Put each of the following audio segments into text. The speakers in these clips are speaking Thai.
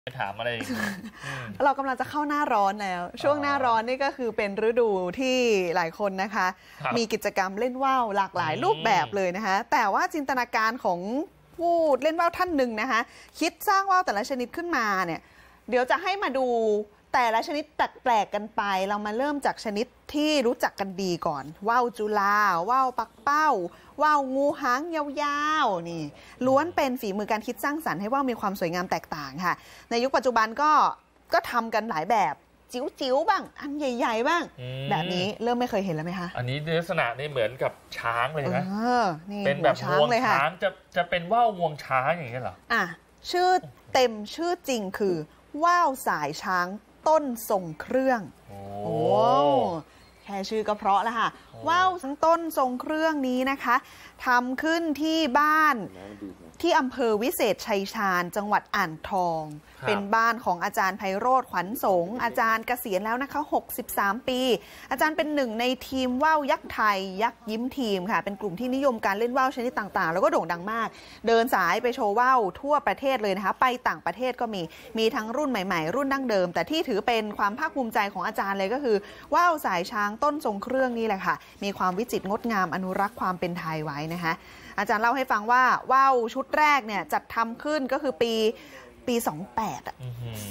ไปถามอะไรเรากำลังจะเข้าหน้าร้อนแล้วช่วงหน้าร้อนนี่ก็คือเป็นฤดูที่หลายคนนะคะมีกิจกรรมเล่นว่าวหลากหลายรูปแบบเลยนะคะแต่ว่าจินตนาการของผู้เล่นว่าวท่านหนึ่งนะคะคิดสร้างว่าวแต่ละชนิดขึ้นมาเนี่ยเดี๋ยวจะให้มาดูแต่ละชนิดแปลกๆกันไปเรามาเริ่มจากชนิดที่รู้จักกันดีก่อนว่าวจุฬาว่าวปักเป้าว่าวงูหางยาวๆนี่ล้วนเป็นฝีมือการคิดสร้างสรรค์ให้ว่าวมีความสวยงามแตกต่างค่ะในยุคปัจจุบันก็ทำกันหลายแบบจิ๋วๆบ้างอันใหญ่ๆบ้างแบบนี้เริ่มไม่เคยเห็นแล้วไหมคะอันนี้ลักษณะนี่เหมือนกับช้างเลยนะเป็นแบบงวงช้างจะเป็นว่าวงวงช้างอย่างนี้เหรอชื่อเต็มชื่อจริงคือว่าวสายช้างต้นทรงเครื่องโอ้แค่ชื่อก็เพราะแล้วค่ะว่าวทั้งต้นทรงเครื่องนี้นะคะทำขึ้นที่บ้านที่อำเภอวิเศษชัยชาญจังหวัดอ่างทองเป็นบ้านของอาจารย์ไพโรธขวัญสงฆ์อาจารย์เกษียณแล้วนะคะ63 ปีอาจารย์เป็นหนึ่งในทีมว่าวยักษ์ไทยยักษ์ยิ้มทีมค่ะเป็นกลุ่มที่นิยมการเล่นว่าวชนิดต่างๆแล้วก็โด่งดังมากเดินสายไปโชว์ว่าวทั่วประเทศเลยนะคะไปต่างประเทศก็มีทั้งรุ่นใหม่ๆรุ่นดั้งเดิมแต่ที่ถือเป็นความภาคภูมิใจของอาจารย์เลยก็คือว่าวสายช้างต้นทรงเครื่องนี่แหละค่ะมีความวิจิตรงดงามอนุรักษ์ความเป็นไทยไว้นะคะอาจารย์เล่าให้ฟังว่าว่าวชุดแรกเนี่ยจัดทำขึ้นก็คือปี28อ่ะ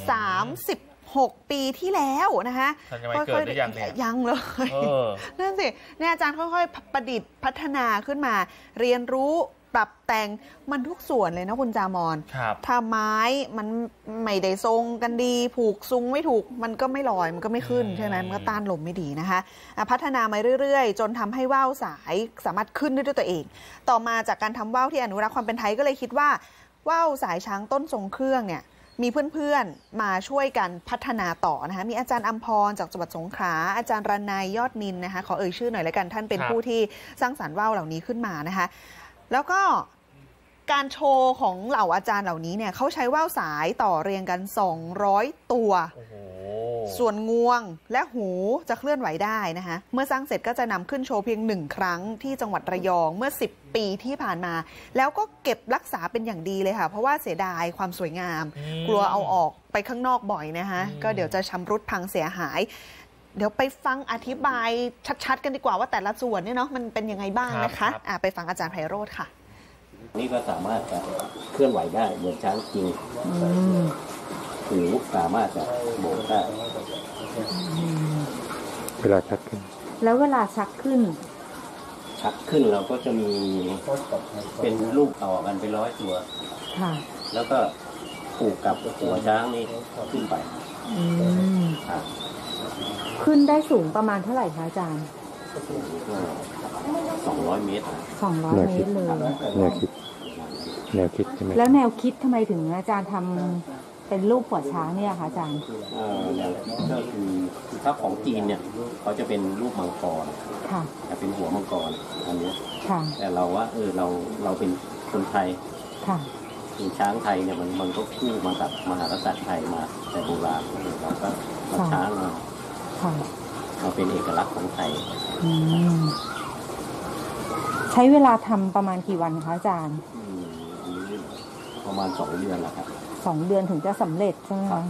36 ปีที่แล้วนะคะค่อยๆยังเลยนั่นสิเนี่ยอาจารย์ค่อยๆประดิษฐ์พัฒนาขึ้นมาเรียนรู้ปรับแต่งมันทุกส่วนเลยนะคุณจามอนถ้าไม้มันไม่ได้ทรงกันดีผูกซุงไม่ถูกมันก็ไม่ลอยมันก็ไม่ขึ้นใช่ไหมมันก็ต้านลมไม่ดีนะคะพัฒนามาเรื่อยๆจนทำให้ว่าวสายสามารถขึ้นได้ด้วยตัวเองต่อมาจากการทำว่าวที่อนุรักษ์ความเป็นไทยก็เลยคิดว่าว่าวสายช้างต้นทรงเครื่องเนี่ยมีเพื่อนๆมาช่วยกันพัฒนาต่อนะคะมีอาจารย์อัมพรจากจังหวัดสงขลาอาจารย์รนัยยอดนินนะคะขอเอ่ยชื่อหน่อยแล้วกันท่านเป็นผู้ที่สร้างสรรค์ว่าวเหล่านี้ขึ้นมานะคะแล้วก็การโชว์ของเหล่าอาจารย์เหล่านี้เนี่ยเขาใช้ว่าวสายต่อเรียงกัน200 ตัวส่วนงวงและหูจะเคลื่อนไหวได้นะคะเมื่อสร้างเสร็จก็จะนำขึ้นโชว์เพียง1 ครั้งที่จังหวัดระยองเมื่อ10 ปีที่ผ่านมาแล้วก็เก็บรักษาเป็นอย่างดีเลยค่ะเพราะว่าเสียดายความสวยงามกลัวเอาออกไปข้างนอกบ่อยนะคะก็เดี๋ยวจะชำรุดพังเสียหายเดี๋ยวไปฟังอธิบายชัดๆกันดีกว่าว่าแต่ละส่วนเนี่ยเนาะมันเป็นยังไงบ้างนะคะไปฟังอาจารย์ไพโรธค่ะนี่ก็สามารถจะเคลื่อนไหวได้เหมือนช้างจริงหูสามารถจะโบกได้เวลาชักขึ้นแล้วเวลาชักขึ้นเราก็จะมีเป็นลูกต่อกันไป100 ตัวแล้วก็ผูกกับหัวช้างนี่ขึ้นไปขึ้นได้สูงประมาณเท่าไหร่คะอาจารย์ 200 เมตร 200 เมตรเลยแนวคิดใช่ไหมแล้วแนวคิดทำไมถึงอาจารย์ทำเป็นรูปหัวช้างเนี่ยคะอาจารย์แนวคิดก็คือถ้าของจีนเนี่ยเขาจะเป็นรูปมังกรแต่เป็นหัวมังกรอันนี้แต่เราว่าเราเป็นคนไทยช้างไทยเนี่ยมันก็คู่มากับมหากษัตริย์ไทยมาแต่โบราณเราก็ช้างเราเป็นเอกลักษณ์ของไทยใช้เวลาทำประมาณกี่วันคะอาจารย์ประมาณ2 เดือนแหละครับ 2 เดือนถึงจะสำเร็จใช่ไหมคะ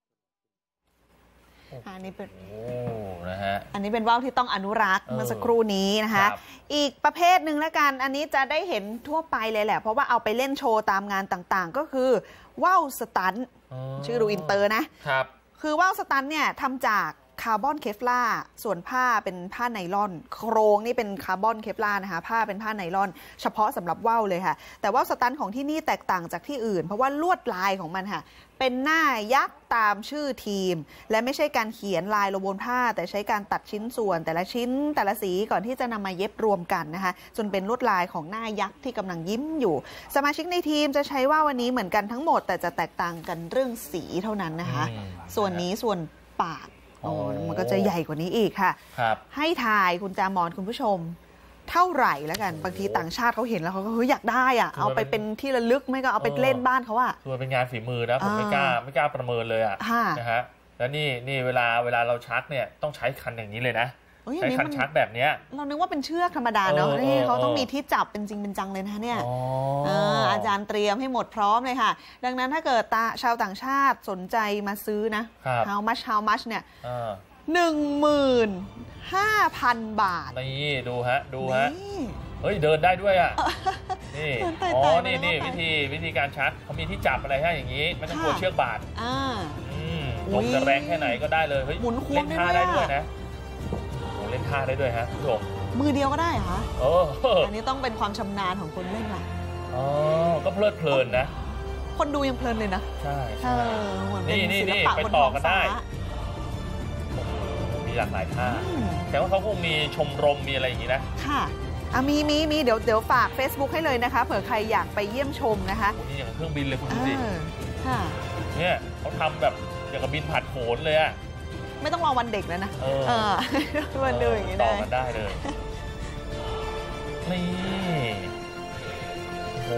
อันนี้เป็นอันนี้เป็นว่าวที่ต้องอนุรักษ์เมื่อสักครู่นี้นะคะอีกประเภทหนึ่งแล้วกันอันนี้จะได้เห็นทั่วไปเลยแหละเพราะว่าเอาไปเล่นโชว์ตามงานต่างๆก็คือว่าวสตันชื่อดูอินเตอร์นะครับคือว่าวสตันเนี่ยทำจากคาร์บอนเคฟลาร์ส่วนผ้าเป็นผ้าไนลอนโครงนี่เป็นคาร์บอนเคฟลาร์นะคะผ้าเป็นผ้าไนลอนเฉพาะสำหรับว่าวเลยค่ะแต่ว่าวสตันของที่นี่แตกต่างจากที่อื่นเพราะว่าลวดลายของมันค่ะเป็นหน้ายักษ์ตามชื่อทีมและไม่ใช่การเขียนลายลงบนผ้าแต่ใช้การตัดชิ้นส่วนแต่ละชิ้นแต่ละสีก่อนที่จะนำมาเย็บรวมกันนะคะจนเป็นลวดลายของหน้ายักษ์ที่กำลังยิ้มอยู่สมาชิกในทีมจะใช้ว่าววันนี้เหมือนกันทั้งหมดแต่จะแตกต่างกันเรื่องสีเท่านั้นนะคะส่วนนี้ส่วนปากมันก็จะใหญ่กว่านี้อีกค่ะให้ทายคุณจามอนคุณผู้ชมเท่าไหร่แล้วกันบางทีต่างชาติเขาเห็นแล้วเขาก็อยากได้อ่ะเอาไปเป็นที่ระลึกไม่ก็เอาไปเล่นบ้านเขาอ่ะคือเป็นงานฝีมือนะผมไม่กล้าประเมินเลยอ่ะนะฮะแล้วนี่เวลาเราชักเนี่ยต้องใช้คันอย่างนี้เลยนะใช้คันชักแบบนี้เรานึกว่าเป็นเชือกธรรมดาเนาะนี่เขาต้องมีที่จับเป็นจริงเป็นจังเลยนะเนี่ยอาจารย์เตรียมให้หมดพร้อมเลยค่ะดังนั้นถ้าเกิดชาวต่างชาติสนใจมาซื้อนะ how much เนี่ย15,000 บาทนี่ดูฮะเฮ้ยเดินได้ด้วยอ่ะนี่นี่วิธีการชักเขามีที่จับอะไรให้อย่างนี้ไม่ต้องกลัวเชือกบาดลมจะแรงแค่ไหนก็ได้เลยเฮ้ยเล่นท่าได้ด้วยนะเล่นท่าได้ด้วยฮะผู้ชมมือเดียวก็ได้เหรอคะอันนี้ต้องเป็นความชำนาญของคนเล่นล่ะก็เพลิดเพลินนะคนดูยังเพลินเลยนะใช่นี่ไปต่อกันได้มีหลากหลายท่าแต่ว่าเขาคงมีชมรมมีอะไรอย่างนี้นะค่ะมีเดี๋ยวฝาก Facebook ให้เลยนะคะเผื่อใครอยากไปเยี่ยมชมนะคะนี่อย่างเครื่องบินเลยคุณดูสิเนี่ยเขาทำแบบอย่างกับบินผัดโขนเลยอะไม่ต้องรอวันเด็กแล้วนะวันดูอย่างนี้ต่อกันได้เลยนี่โอ้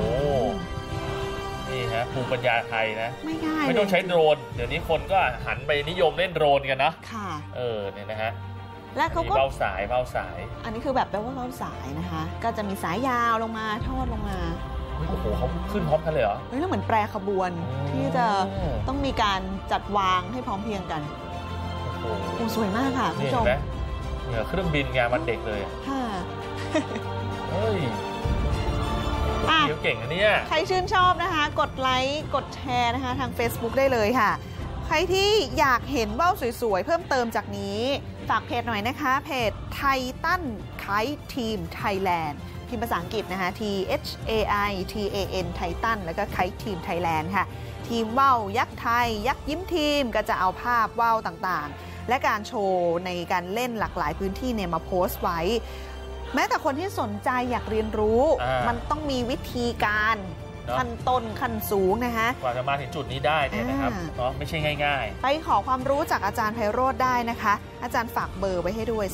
นี่ฮะภูมิปัญญาไทยนะไม่ง่ายไม่ต้องใช้โดรนเดี๋ยวนี้คนก็หันไปนิยมเล่นโดรนกันนะค่ะเนี่ยนะฮะและเขาก็เบาสายอันนี้คือแบบแปลว่าเบาสายนะคะก็จะมีสายยาวลงมาทอดลงมาโอ้โหเขาขึ้นพร้อมกันเลยเหรอแล้วเหมือนแปรขบวนที่จะต้องมีการจัดวางให้พร้อมเพรียงกันโอ้สวยมากค่ะคุณผู้ชมเนี่ยเครื่องบินงานวันเด็กเลยค่ะเฮ้ยเดี๋ยวเก่งนะเนี่ยใครชื่นชอบนะคะกดไลค์กดแชร์นะคะทาง Facebook ได้เลยค่ะใครที่อยากเห็นว่าวสวยๆเพิ่มเติมจากนี้ฝากเพจหน่อยนะคะเพจไททันไคท์ทีมไทยแลนด์พิมพ์ภาษาอังกฤษนะคะ THAITAN ไททันแล้วก็ไคท์ทีมไทยแลนด์ค่ะทีมว่าวยักษ์ไทยยักษ์ยิ้มทีมก็จะเอาภาพว่าวต่างๆและการโชว์ในการเล่นหลากหลายพื้นที่เนี่ยมาโพสต์ไว้แม้แต่คนที่สนใจอยากเรียนรู้มันต้องมีวิธีการขั้นต้นขั้นสูงนะคะกว่าจะมาถึงจุดนี้ได้เนี่ยนะครับไม่ใช่ง่ายๆไปขอความรู้จากอาจารย์ไพโรจน์ได้นะคะอาจารย์ฝากเบอร์ไว้ให้ด้วย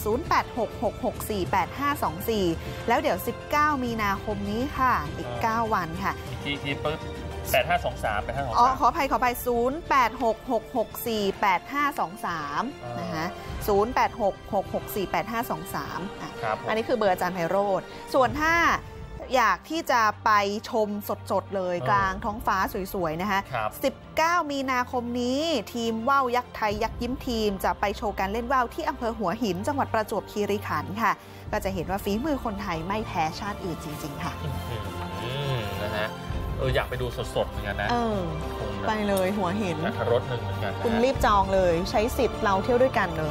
0866648524แล้วเดี๋ยว19มีนาคมนี้ค่ะอีก9วันค่ะทีปึ๊บ8523 ขออภัย0808664853นะคะ0866648523อันนี้คือเบอร์อาจารย์ไพโรจน์ส่วนถ้าอยากที่จะไปชมสดๆเลยกลางท้องฟ้าสวยๆนะคะ19มีนาคมนี้ทีมว่าวยักษ์ไทยยักษ์ยิ้มทีมจะไปโชว์การเล่นว่าวที่อำเภอหัวหินจังหวัดประจวบคีรีขันธ์ค่ะก็จะเห็นว่าฝีมือคนไทยไม่แพ้ชาติอื่นจริงๆค่ะนะฮะอยากไปดูสดๆเหมือนกันนะไปเลยหัวหินรถหนึ่งเหมือนกันคุณรีบจองเลยใช้สิทธิ์เราเที่ยวด้วยกันเลย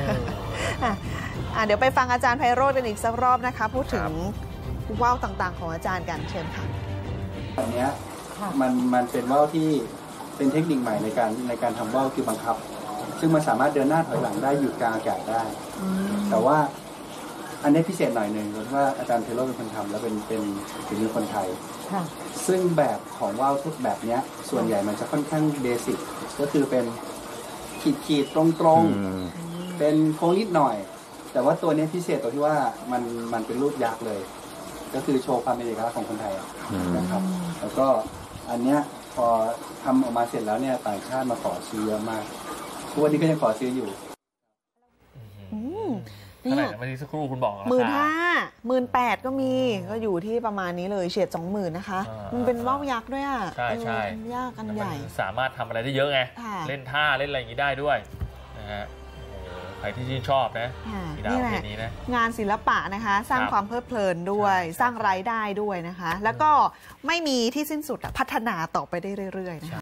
เดี๋ยวไปฟังอาจารย์ไพโรจน์กันอีกสักรอบนะคะพูดถึงว่าวต่างๆของอาจารย์กันเชิญค่ะอันนี้มันเป็นว่าวที่เป็นเทคนิคใหม่ในการทำว่าวคือบังคับซึ่งมันสามารถเดินหน้าถอยหลังได้หยุดกลางอากาศได้แต่ว่าอันนี้พิเศษหน่อยหนึ่งเพราะว่าอาจารย์ไพโรจน์เป็นคนทำแล้วเป็นฝีมือคนไทยซึ่งแบบของว่าวทุกแบบนี้ส่วนใหญ่มันจะค่อนข้างเบสิกก็คือเป็นขีดตรงๆเป็นโค้งนิดหน่อยแต่ว่าตัวนี้พิเศษตรงที่ว่ามันเป็นรูปยักษ์เลยก็คือโชว์ความเป็นเอกลักษณ์ของคนไทยนะครับแล้วก็อันเนี้ยพอทำออกมาเสร็จแล้วเนี่ยต่างชาติมาขอซื้อเยอะมากทุกวันนี้ก็ยังขอซื้ออยู่เท่าไหร่นะเมื่อกี้สักครู่คุณบอก 15,000 18,000ก็มีก็อยู่ที่ประมาณนี้เลยเฉียด 20,000 นะคะมันเป็นว่าวยักษ์ด้วยอ่ะใช่ยากกันใหญ่สามารถทำอะไรได้เยอะไงเล่นท่าเล่นอะไรอย่างนี้ได้ด้วยนะฮะใครที่ชื่นชอบนะนี่แหละงานศิลปะนะคะสร้างความเพลิดเพลินด้วยสร้างรายได้ด้วยนะคะแล้วก็ไม่มีที่สิ้นสุดพัฒนาต่อไปได้เรื่อยๆนะคะ